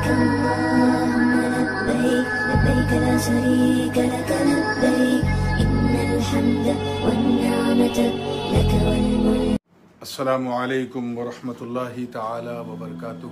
لبيك لبيك لا شريك لك لبيك إن الحمد والنعمة لك والملك. अस्सलामु अलैकुम वरहमतुल्लाहि ताला वबरकातुह।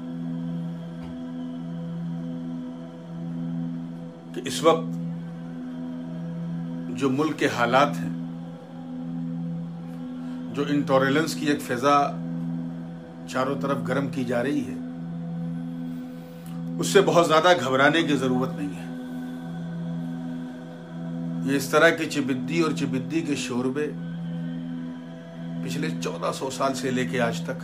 कि इस वक्त जो मुल्क के हालात हैं, जो इंटॉलरेंस की एक फिजा चारों तरफ गर्म की जा रही है, उससे बहुत ज्यादा घबराने की जरूरत नहीं है। ये इस तरह की चिबिद्दी और चिबिद्दी के शोरबे पिछले 1400 साल से लेके आज तक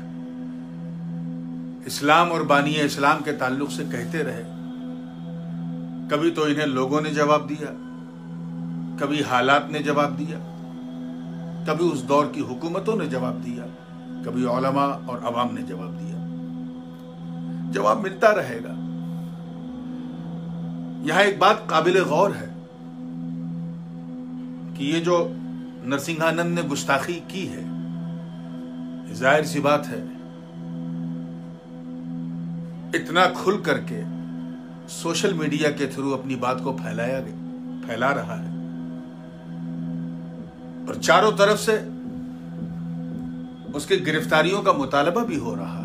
इस्लाम और बानिए इस्लाम के ताल्लुक से कहते रहे। कभी तो इन्हें लोगों ने जवाब दिया, कभी हालात ने जवाब दिया, कभी उस दौर की हुकूमतों ने जवाब दिया, कभी उलमा और अवाम ने जवाब दिया। जवाब मिलता रहेगा। यहां एक बात काबिल गौर है कि ये जो नरसिंहानंद ने गुस्ताखी की है, जाहिर सी बात है इतना खुल करके सोशल मीडिया के थ्रू अपनी बात को फैला रहा है और चारों तरफ से उसकी गिरफ्तारियों का मुतालबा भी हो रहा है।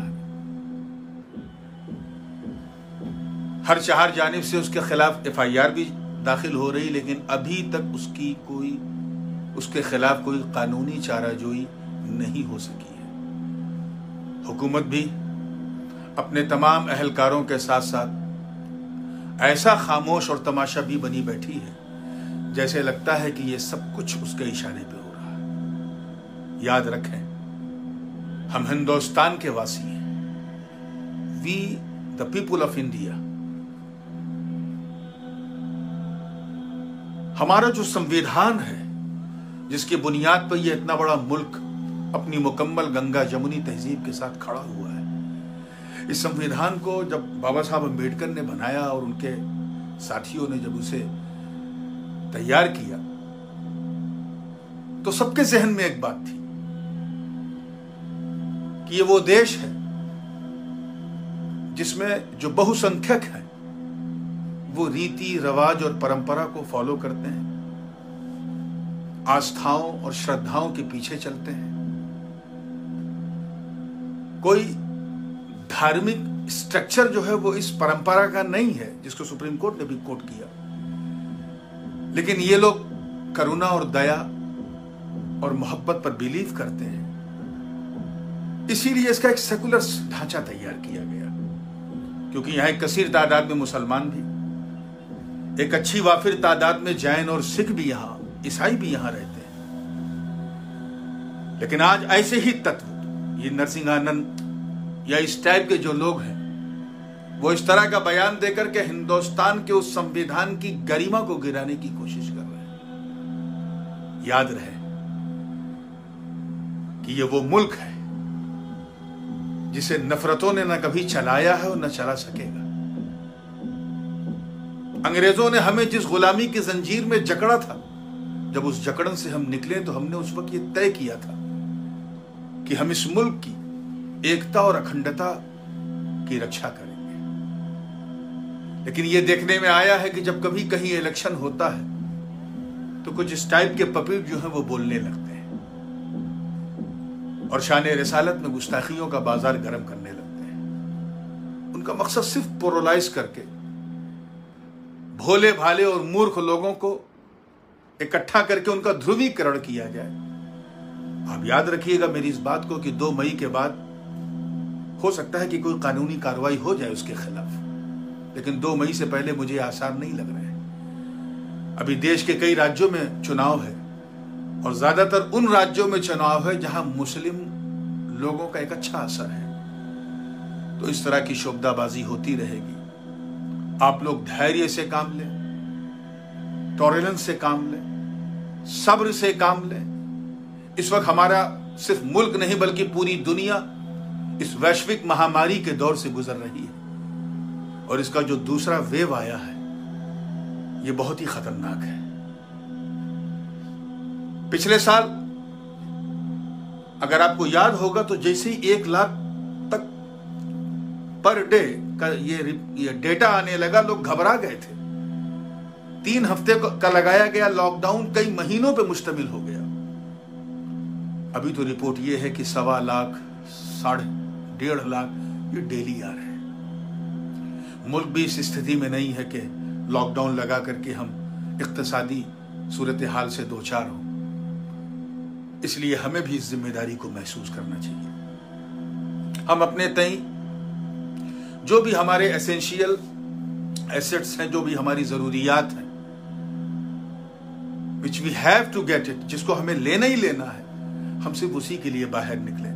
हर चार जानिब से उसके खिलाफ FIR भी दाखिल हो रही, लेकिन अभी तक उसके खिलाफ कोई कानूनी चाराजोई नहीं हो सकी है। हुकूमत भी अपने तमाम अहलकारों के साथ साथ ऐसा खामोश और तमाशा भी बनी बैठी है जैसे लगता है कि ये सब कुछ उसके इशारे पे हो रहा है। याद रखें, हम हिंदुस्तान के वासी हैं। We the people of India. हमारा जो संविधान है, जिसकी बुनियाद पर यह इतना बड़ा मुल्क अपनी मुकम्मल गंगा जमुनी तहजीब के साथ खड़ा हुआ है, इस संविधान को जब बाबा साहब अम्बेडकर ने बनाया और उनके साथियों ने जब उसे तैयार किया, तो सबके जहन में एक बात थी कि ये वो देश है जिसमें जो बहुसंख्यक हैं वो रीति रिवाज और परंपरा को फॉलो करते हैं, आस्थाओं और श्रद्धाओं के पीछे चलते हैं। कोई धार्मिक स्ट्रक्चर जो है वो इस परंपरा का नहीं है, जिसको सुप्रीम कोर्ट ने भी कोट किया, लेकिन ये लोग करुणा और दया और मोहब्बत पर बिलीव करते हैं। इसीलिए इसका एक सेकुलर ढांचा तैयार किया गया, क्योंकि यहां एक कसीर तादाद में मुसलमान भी, एक अच्छी वाफिर तादाद में जैन और सिख भी, यहां ईसाई भी यहां रहते हैं। लेकिन आज ऐसे ही तत्व, ये नरसिंहानंद या इस टाइप के जो लोग हैं, वो इस तरह का बयान देकर के हिंदुस्तान के उस संविधान की गरिमा को गिराने की कोशिश कर रहे हैं। याद रहे कि ये वो मुल्क है जिसे नफरतों ने न कभी चलाया है और न चला सकेगा। अंग्रेजों ने हमें जिस गुलामी की जंजीर में जकड़ा था, जब उस जकड़न से हम निकले तो हमने उस वक्त ये तय किया था कि हम इस मुल्क की एकता और अखंडता की रक्षा करेंगे। लेकिन ये देखने में आया है कि जब कभी कहीं इलेक्शन होता है तो कुछ इस टाइप के पपीट जो है वो बोलने लगते हैं और शान रिसालत में गुस्ताखियों का बाजार गर्म करने लगते हैं। उनका मकसद सिर्फ पोलराइज करके भोले भाले और मूर्ख लोगों को इकट्ठा करके उनका ध्रुवीकरण किया जाए। आप याद रखिएगा मेरी इस बात को कि 2 मई के बाद हो सकता है कि कोई कानूनी कार्रवाई हो जाए उसके खिलाफ, लेकिन 2 मई से पहले मुझे आसार नहीं लग रहे हैं। अभी देश के कई राज्यों में चुनाव है और ज्यादातर उन राज्यों में चुनाव है जहां मुस्लिम लोगों का एक अच्छा असर है। तो इस तरह की शोबदाबाजी होती रहेगी। आप लोग धैर्य से काम लें, टॉलरेंस से काम लें, सब्र से काम लें। इस वक्त हमारा सिर्फ मुल्क नहीं बल्कि पूरी दुनिया इस वैश्विक महामारी के दौर से गुजर रही है और इसका जो दूसरा वेव आया है ये बहुत ही खतरनाक है। पिछले साल अगर आपको याद होगा तो जैसे ही 1 लाख तक पर डे का ये डेटा आने लगा, लोग घबरा गए थे। 3 हफ्ते का लगाया गया लॉकडाउन कई महीनों पे मुश्तमिल हो गया। अभी तो रिपोर्ट ये है कि 1.25 लाख 1.5 लाख ये डेली आ रहे हैं। मुल्क भी इस स्थिति में नहीं है कि लॉकडाउन लगा करके हम इक्तिसादी सूरत हाल से दो चार हों। इसलिए हमें भी इस जिम्मेदारी को महसूस करना चाहिए। हम अपने तई जो भी हमारे एसेंशियल एसेट्स हैं, जो भी हमारी जरूरियात हैं, which we have to get it, जिसको हमें लेना ही लेना है, हम सिर्फ उसी के लिए बाहर निकले।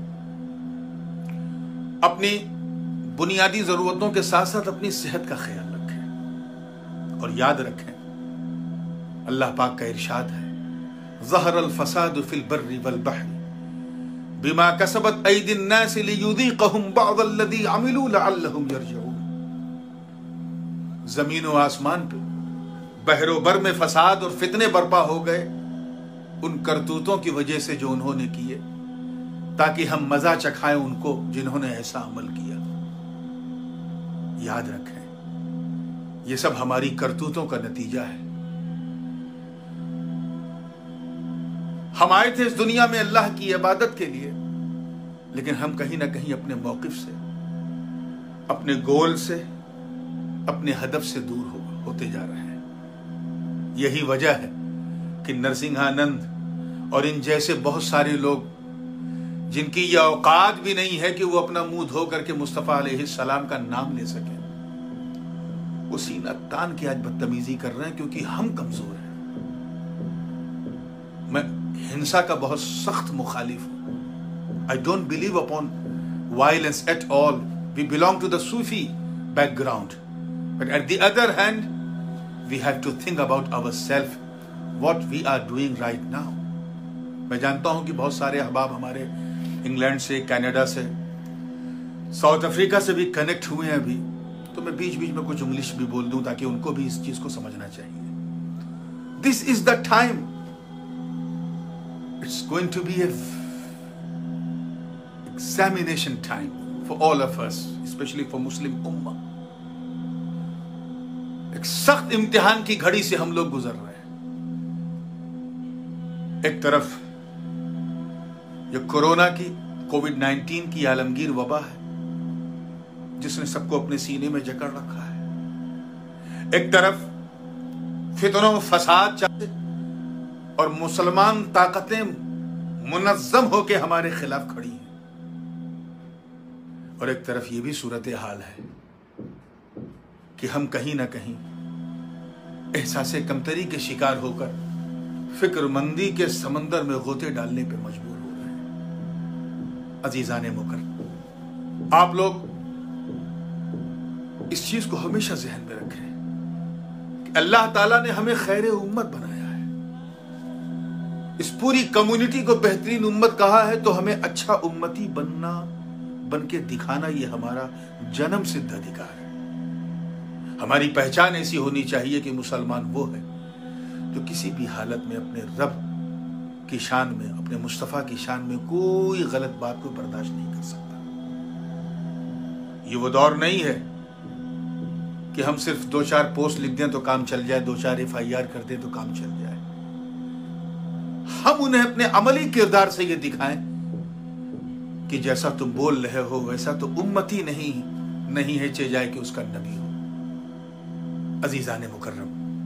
अपनी बुनियादी जरूरतों के साथ साथ अपनी सेहत का ख्याल रखें और याद रखें, अल्लाह पाक का इरशाद है, ज़हरल फसादु फिल बर्रि वल बहरी बिमा कसबत ऐदिन नास लियुज़ीक़हुम बअज़ल्लज़ी अमिलू लअल्लहुम यरजिऊन। जमीन और आसमान पे बहरो बर में फसाद और फितने बर्पा हो गए उन करतूतों की वजह से जो उन्होंने किए, ताकि हम मजा चखाएं उनको जिन्होंने ऐसा अमल किया। याद रखें, ये सब हमारी करतूतों का नतीजा है। हम आए थे इस दुनिया में अल्लाह की इबादत के लिए, लेकिन हम कहीं ना कहीं अपने मौकिफ से, अपने गोल से, अपने हदफ से दूर होते जा रहे हैं। यही वजह है कि नरसिंहानंद और इन जैसे बहुत सारे लोग, जिनकी यह औकात भी नहीं है कि वो अपना मुंह धो करके मुस्तफा अलैहिस्सलाम का नाम ले सके, वो सीना तान के आज बदतमीजी कर रहे हैं, क्योंकि हम कमजोर हैं। मैं हिंसा का बहुत सख्त मुखालिफ हूं। I don't believe upon violence at all. We belong to the Sufi background, but at the other hand we have to think about ourselves, what we are doing right now. मैं जानता हूं कि बहुत सारे अहबाब हमारे इंग्लैंड से, Canada से, साउथ अफ्रीका से भी कनेक्ट हुए हैं अभी, तो मैं बीच बीच में कुछ इंग्लिश भी बोल दूं ताकि उनको भी इस चीज को समझना चाहिए। This is the time, it's going to be a examination time for all of us, specially for Muslim उम्मा। एक सख्त इम्तिहान की घड़ी से हम लोग गुजर रहे हैं। एक तरफ ये कोरोना की, कोविड-19 की आलमगीर वबा है जिसने सबको अपने सीने में जकड़ रखा है। एक तरफ फितनों फसाद चाहते और मुसलमान ताकतें मुनज़्ज़म होकर हमारे खिलाफ खड़ी हैं, और एक तरफ ये भी सूरत हाल है कि हम कहीं ना कहीं एहसासे कमतरी के शिकार होकर फिक्रमंदी के समंदर में गोते डालने पे मजबूर हो रहे हैं। अजीजाने मुकर, आप लोग इस चीज को हमेशा ज़हन में रखें कि अल्लाह ताला ने हमें खैर उम्मत बनाया है, इस पूरी कम्युनिटी को बेहतरीन उम्मत कहा है, तो हमें अच्छा उम्मती बन के दिखाना ये हमारा जन्म सिद्ध अधिकार है। हमारी पहचान ऐसी होनी चाहिए कि मुसलमान वो है जो किसी भी हालत में अपने रब की शान में, अपने मुस्तफ़ा की शान में कोई गलत बात को बर्दाश्त नहीं कर सकता। ये वो दौर नहीं है कि हम सिर्फ 2-4 पोस्ट लिख दें तो काम चल जाए, 2-4 FIR कर दें तो काम चल जाए। हम उन्हें अपने अमली किरदार से ये दिखाएं कि जैसा तुम बोल रहे हो वैसा तो उम्मती नहीं है चे जाए कि उसका नबी हो। अजीजाने मुकर्रम,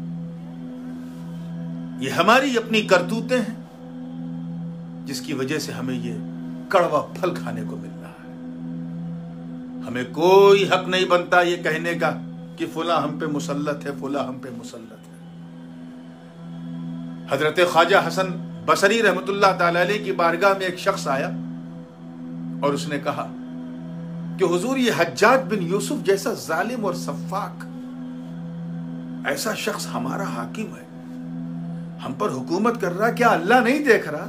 ये हमारी अपनी करतूतें हैं जिसकी वजह से हमें ये कड़वा फल खाने को मिल रहा है। हमें कोई हक नहीं बनता ये कहने का कि फुला हम पे मुसल्लत है, फुला हम पे मुसल्लत है। हजरत ख्वाजा हसन बसरी रहमतुल्लाह ताला अलैह की बारगाह में एक शख्स आया और उसने कहा कि हुजूर, ये हज्जाज बिन यूसुफ जैसा जालिम और सफ़ाक ऐसा शख्स हमारा हाकिम है, हम पर हुकूमत कर रहा, क्या अल्लाह नहीं देख रहा?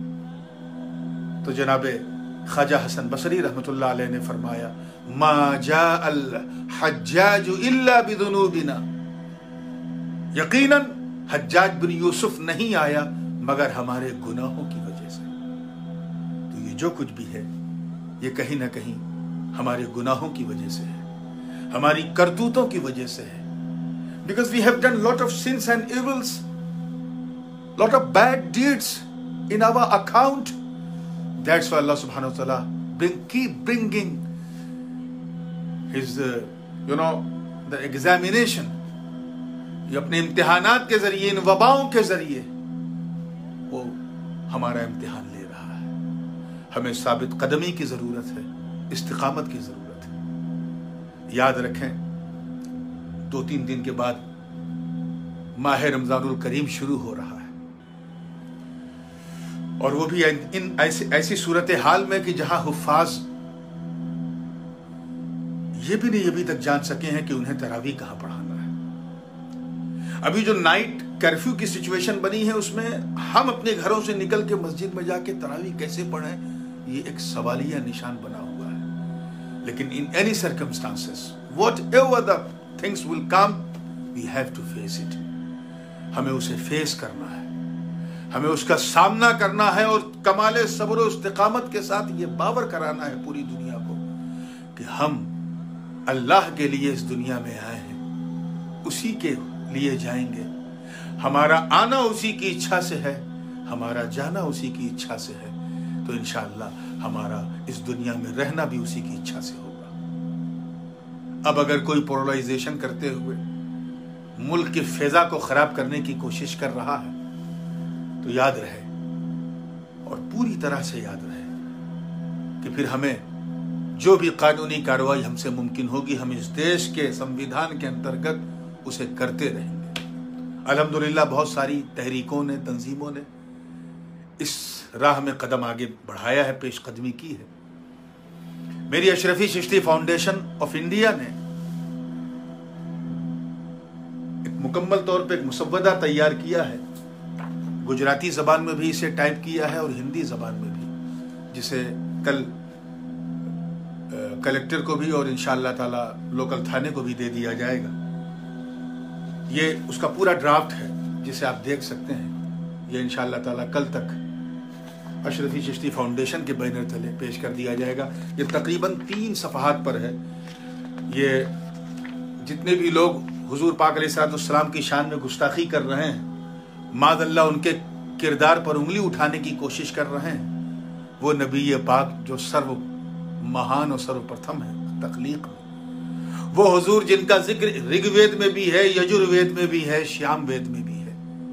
तो जनाबे ख्वाजा हसन बसरी रहमतुल्लाह अलैह ने फरमाया, मा जाअल हज्जाज इल्ला बिदुनूबिना, यकीनन हज्जाज बिन यूसुफ नहीं आया मगर हमारे गुनाहों की वजह से। तो ये जो कुछ भी है ये कहीं ना कहीं हमारे गुनाहों की वजह से है। हमारी करतूतों की वजह से है। Because we have done lot of sins and evils, lot of bad deeds in our account. That's why Allah subhanahu wa ta'ala keep bringing his the examination. ये अपने इम्तिहानात के जरिए, इन वबाओं के जरिए वो हमारा इम्तिहान ले रहा है। हमें साबित कदमी की जरूरत है, इस्तिकामत की जरूरत है। याद रखें 2-3 दिन के बाद माह रमजानुल करीम शुरू हो रहा है, और वो भी इन ऐसी सूरत हाल में कि जहां हुफ्फाज ये भी नहीं अभी तक जान सके हैं कि उन्हें तरावी कहां पढ़ाना है। अभी जो नाइट कर्फ्यू की सिचुएशन बनी है, उसमें हम अपने घरों से निकल के मस्जिद में जाके तरावी कैसे पढ़ें, ये एक सवालिया निशान बना हुआ है। लेकिन in any circumstances, whatever the things will come, we have to face it. हमें उसे फेस करना है, हमें उसका सामना करना है, और कमाले सब्र और इस्तिकामत के साथ ये बावर कराना है पूरी दुनिया को कि हम अल्लाह के लिए इस दुनिया में आए हैं, उसी के लिए जाएंगे। हमारा आना उसी की इच्छा से है, हमारा जाना उसी की इच्छा से है, तो इंशाअल्लाह हमारा इस दुनिया में रहना भी उसी की इच्छा से होगा। अब अगर कोई पोलराइजेशन करते हुए मुल्क की फिजा को खराब करने की कोशिश कर रहा है, तो याद रहे, और पूरी तरह से याद रहे कि फिर हमें जो भी कानूनी कार्रवाई हमसे मुमकिन होगी, हम इस देश के संविधान के अंतर्गत उसे करते रहेंगे। अल्हम्दुलिल्लाह बहुत सारी तहरीकों ने, तंजीमों ने इस राह में कदम आगे बढ़ाया है, पेशकदमी की है। मेरी Ashrafi Chishti foundation of India ने एक मुकम्मल तौर पे एक मुसव्वदा तैयार किया है, गुजराती जबान में भी इसे टाइप किया है और हिंदी जबान में भी, जिसे कल कलेक्टर को भी और इंशाअल्लाह ताला लोकल थाने को भी दे दिया जाएगा। ये उसका पूरा ड्राफ्ट है जिसे आप देख सकते हैं। ये इंशाअल्लाह ताला कल तक अशरफी चिश्ती फाउंडेशन के बैनर तले पेश कर दिया जाएगा। ये तकरीबन 3 सफ़हात पर है। ये जितने भी लोग हुजूर पाक अलैहिस्सलाम की शान में गुस्ताखी कर रहे हैं, मादअल्लाह उनके किरदार पर उंगली उठाने की कोशिश कर रहे हैं, वो नबी पाक जो सर्व महान और सर्वप्रथम है तख्लीक में, वो हुजूर जिनका जिक्र ऋग्वेद में भी है, यजुर्वेद में भी है, श्याम वेद में भी है,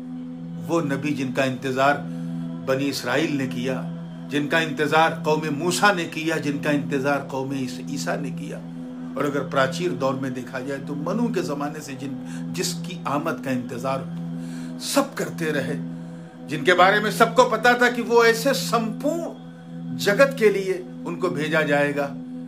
वो नबी जिनका इंतजार बनी इसराइल ने किया, जिनका इंतजार कौम मूसा ने किया, जिनका इंतजार कौम ईसा ने किया। और अगर प्राचीन दौर में देखा जाए तो मनु के जमाने से जिसकी आमद का इंतजार सब करते रहे, जिनके बारे में सबको पता था कि वो ऐसे संपूर्ण जगत के लिए उनको भेजा जाएगा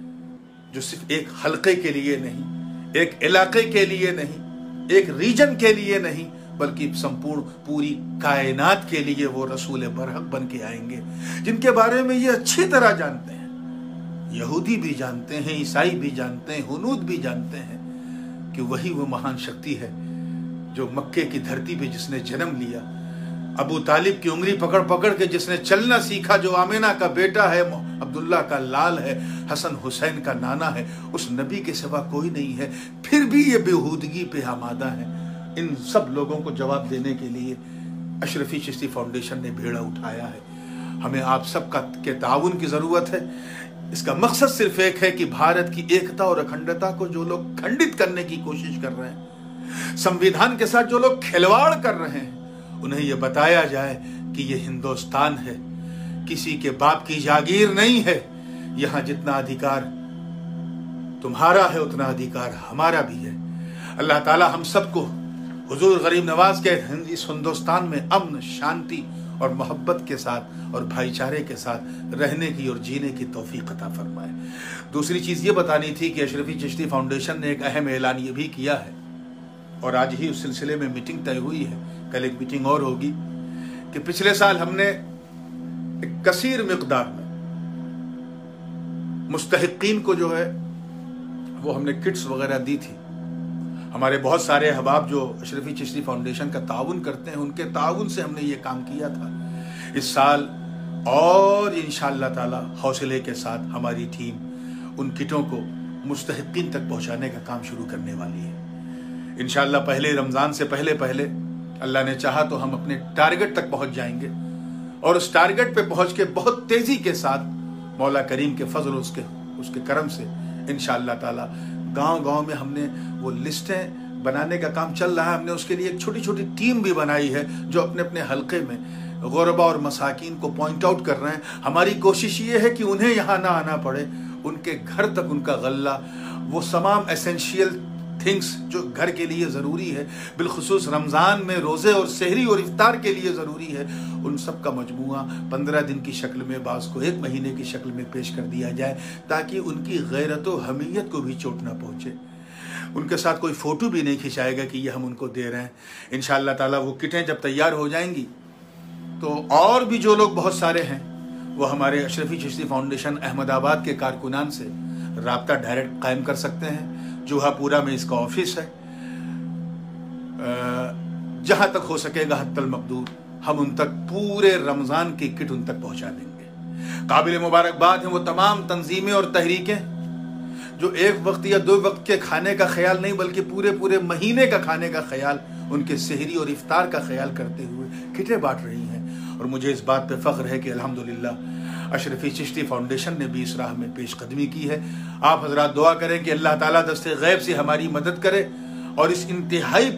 जो सिर्फ एक हल्के के लिए नहीं, एक इलाके के लिए नहीं, एक रीजन के लिए नहीं, बल्कि संपूर्ण पूरी कायनात के लिए वो रसूल बरहक बन के आएंगे, जिनके बारे में ये अच्छी तरह जानते हैं। यहूदी भी जानते हैं, ईसाई भी जानते हैं, हुनूद भी जानते हैं कि वही वो महान शक्ति है जो मक्के की धरती पे जिसने जन्म लिया, अबू तालिब की उंगली पकड़ पकड़ के जिसने चलना सीखा, जो आमिना का बेटा है, अब्दुल्ला का लाल है, हसन हुसैन का नाना है, उस नबी के सिवा कोई नहीं है। फिर भी ये बेहूदगी पे आमादा है। इन सब लोगों को जवाब देने के लिए अशरफी चिश्ती फाउंडेशन ने भेड़ा उठाया है। हमें आप सबका के ताउन की जरूरत है। इसका मकसद सिर्फ एक है कि भारत की एकता और अखंडता को जो लोग खंडित करने की कोशिश कर रहे हैं, संविधान के साथ जो लोग खिलवाड़ कर रहे हैं, उन्हें यह बताया जाए कि यह हिंदुस्तान है, किसी के बाप की जागीर नहीं है। यहां जितना अधिकार तुम्हारा है उतना अधिकार हमारा भी है। अल्लाह ताला हम सबको हुजूर गरीब नवाज के इस हिंदुस्तान में अमन, शांति और मोहब्बत के साथ और भाईचारे के साथ रहने की और जीने की तौफीक अता फरमाए। दूसरी चीज ये बतानी थी कि अशरफी चिश्ती फाउंडेशन ने एक अहम ऐलान ये भी किया है, और आज ही उस सिलसिले में मीटिंग तय हुई है, कल एक मीटिंग और होगी, कि पिछले साल हमने एक कसीर मिकदार में मुस्तहिकीन को जो है वो हमने किट्स वगैरह दी थी। हमारे बहुत सारे अहबाब जो अशरफी चिश्ती फाउंडेशन का ताउन करते हैं, उनके ताउन से हमने ये काम किया था। इस साल और इंशाअल्लाह ताला हौसले के साथ हमारी टीम उन किटों को मुस्तहिकीन तक पहुंचाने का काम शुरू करने वाली है। इंशाअल्लाह पहले रमज़ान से पहले अल्लाह ने चाहा तो हम अपने टारगेट तक पहुंच जाएंगे, और उस टारगेट पे पहुंच के बहुत तेजी के साथ मौला करीम के फजल उसके करम से इंशाअल्लाह ताला गांव-गांव में हमने वो लिस्टें बनाने का काम चल रहा है। हमने उसके लिए एक छोटी छोटी टीम भी बनाई है जो अपने अपने हलके में गुरबा और मसाकीन को पॉइंट आउट कर रहे हैं। हमारी कोशिश ये है कि उन्हें यहाँ ना आना पड़े, उनके घर तक उनका गल्ला, वो तमाम एसेंशियल थिंग्स जो घर के लिए ज़रूरी है, बिलखुसूस रमज़ान में रोज़े और सहरी और इफ्तार के लिए ज़रूरी है, उन सब का मजमूआ 15 दिन की शक्ल में, बाज़ को 1 महीने की शक्ल में पेश कर दिया जाए, ताकि उनकी गैरत व हमीयत को भी चोट ना पहुँचे। उनके साथ कोई फ़ोटो भी नहीं खिंचाएगा कि ये हम उनको दे रहे हैं। इंशाअल्लाह ताला वो किटें जब तैयार हो जाएंगी तो और भी जो लोग बहुत सारे हैं वो हमारे अशरफी चिश्ती फाउंडेशन अहमदाबाद के कारकुनान से राब्ता डायरेक्ट कायम कर सकते हैं। जोहापुरा में इसका ऑफिस है। जहां तक हो सकेगा हत्तल मकदूर हम उन तक पूरे रमजान की किट उन तक पहुंचा देंगे। काबिल मुबारकबाद हैं वो तमाम तंजीमें और तहरीकें जो एक वक्त या 2 वक्त के खाने का ख्याल नहीं बल्कि पूरे महीने का खाने का ख्याल, उनके सहरी और इफ्तार का ख्याल करते हुए किटें बांट रही हैं। और मुझे इस बात पे फख्र है कि अल्हम्दुलिल्लाह अशरफी चिश्ती फाउंडेशन ने भी इस राह में पेशकदमी की है। आप हजरात दुआ करें कि अल्लाह ताला दस्ते गैब से हमारी मदद करे और इस इंतहाई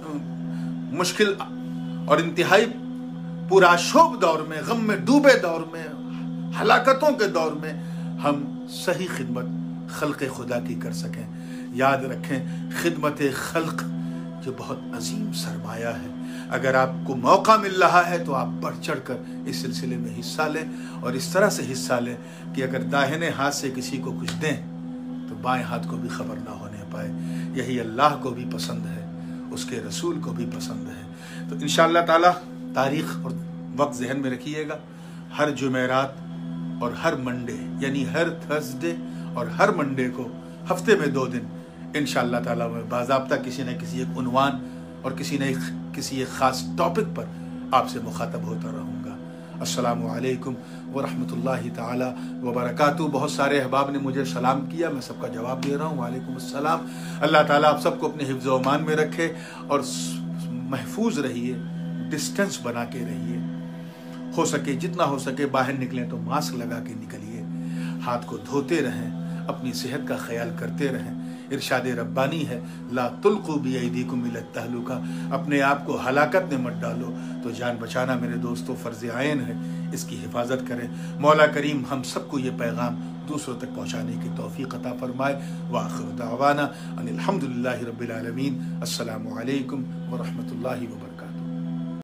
मुश्किल और इंतहाई पुराशोभ दौर में, गम में डूबे दौर में, हलाकतों के दौर में हम सही खिदमत खल्क़ खुदा की कर सकें। याद रखें, खिदमत खल्क़ जो बहुत अजीम सरमाया है। अगर आपको मौका मिल रहा है तो आप बढ़ चढ़ कर इस सिलसिले में हिस्सा लें, और इस तरह से हिस्सा लें कि अगर दाहिने हाथ से किसी को कुछ दें तो बाएं हाथ को भी खबर ना होने पाए। यही अल्लाह को भी पसंद है, उसके रसूल को भी पसंद है। तो इंशाअल्लाह ताला तारीख़ और वक्त जहन में रखिएगा। हर जुमेरात और हर मंडे, यानी हर थर्सडे और हर मंडे को हफ्ते में 2 दिन इंशाअल्लाह ताला मैं बाज़ाब्ता किसी न किसी एक उन्वान और किसी एक ख़ास टॉपिक पर आपसे मुखातब होता रहूँगा। अस्सलामु अलैकुम व रहमतुल्लाहि ताला व बरकातुहू। बहुत सारे अहबाब ने मुझे सलाम किया, मैं सबका जवाब दे रहा हूँ, वालेकुम अस्सलाम। अल्लाह ताला आप सबको अपने हिफ्ज़ व अमान में रखे और महफूज रहिए, डिस्टेंस बना के रहिए। हो सके जितना हो सके बाहर निकलें तो मास्क लगा के निकलिए, हाथ को धोते रहें, अपनी सेहत का ख्याल करते रहें। इरशाद रब्बानी है, ला तुल्कू बियदीकुम इला तहलुका, अपने आप को हलाकत में मत डालो। तो जान बचाना मेरे दोस्तों फ़र्ज़ आइन है, इसकी हिफाजत करें। मौला करीम हम सबको ये पैगाम दूसरों तक पहुँचाने की तौफ़ीक़ अता फ़रमाए। व आख़िर दावाना अनिल हम्दुलिल्लाहि रब्बिल आलमीन। अस्सलामु अलैकुम व रहमतुल्लाहि व बरकातुहू।